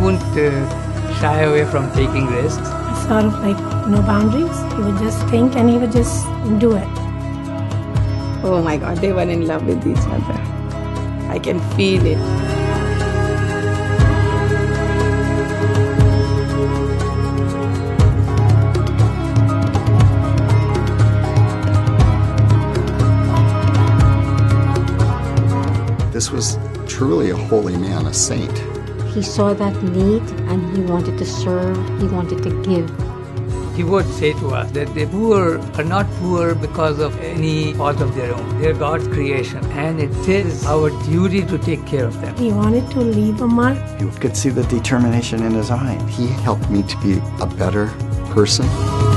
wouldn't shy away from taking risks. Sort of like no boundaries. He would just think and he would just do it. Oh my God, they were in love with each other. I can feel it. This was truly a holy man, a saint. He saw that need and he wanted to serve, he wanted to give. He would say to us that the poor are not poor because of any fault of their own. They're God's creation, and it is our duty to take care of them. He wanted to leave a mark. You could see the determination in his eye. He helped me to be a better person.